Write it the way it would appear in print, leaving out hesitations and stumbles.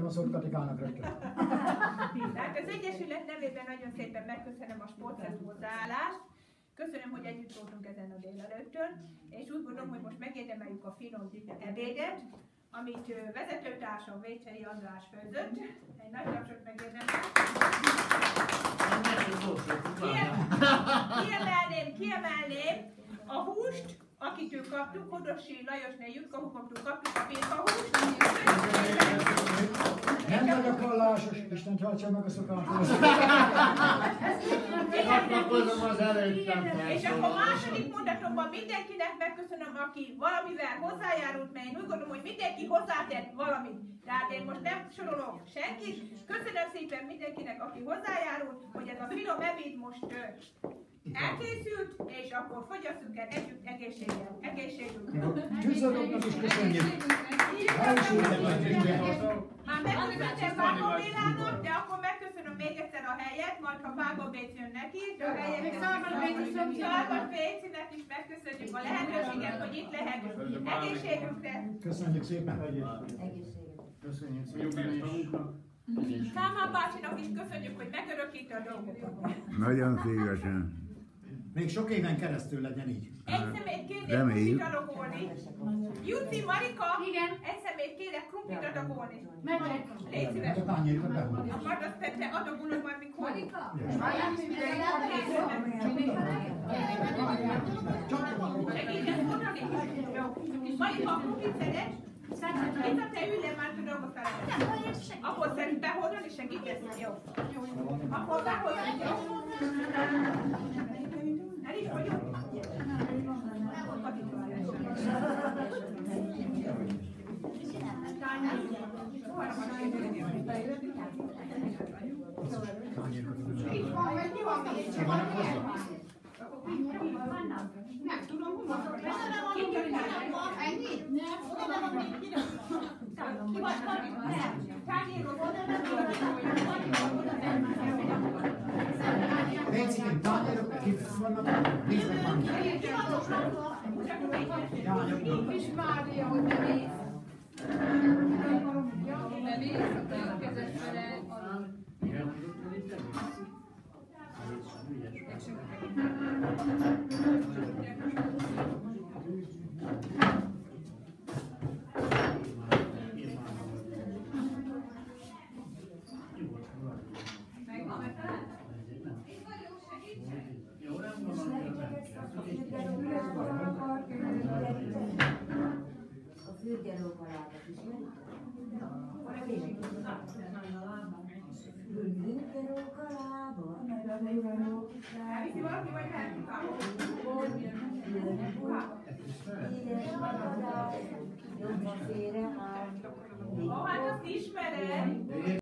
a szót Katikának rögtön. Hát az Egyesület nevében nagyon szépen megköszönöm a sportszerű hozzáállást. Köszönöm, hogy együtt voltunk ezen a délelőttön, és úgy gondolom, hogy most megérdemeljük a finom ebédet, amit vezetőtársam Vécsei András főzött. Egy nagy tapsot megérdemel. Kiemelném a húst, akitől kaptuk, Hodosi Lajosné Jutka hugoktól kaptuk a birkahúst. Nem vagyok vallásos, Isten tartsa meg a szokásos. És akkor második mondatomban mindenkinek megköszönöm, aki valamivel hozzájárult, mert én úgy gondolom, hogy mindenki hozzátett valamit. Tehát én most nem sorolok senkit. Köszönöm szépen mindenkinek, aki hozzájárult, hogy ez a finom ebéd most elkészült, és akkor fogyasszunk el együtt egészségünkre. Tűzolóknak is köszönjük. Már megköszöntem Vágó Bélának, de akkor megköszönöm még egyszer a helyet, majd ha Vágó Béc jön neki, de a helyet Szalvat Bécinek is megköszönjük a lehetőséget, hogy itt lehetünk. Egészségünkre! Köszönjük szépen! Köszönjük szépen! Kálmán bácsinak is köszönjük, hogy megörökíti a dolgokat. Nagyon szívesen. Még sok éven keresztül legyen így. Egy szemét kérjek krumplit adagolni. Juci, Marika, igen. Egy szemét kérek krumplit adagolni. Megyek. Légy szíves. A tányérokat behúzom. Akkor azt te adagolod majd mikor. Marika? Segítesz mondani? Jó. Marika, a krumplit szedett? Itt a te ülj le, már tudom, hogy feladod. Akkor szerint behordani, segítesz? Jó. Akkor behordani, jó? El is vagyok? Nem tudom, hogy mondom. Ennyi? Bécikén tányérok kif vannak, víznek van. Kis Mária, hogy ne nézz. Ne nézz, a következős vele alul. A fürgelókalábat ismerik? Fürgelókalába, meg a fürgelókalába. Elviszi valaki, vagy Édes vadász, jobban félre áll. Hát azt ismered.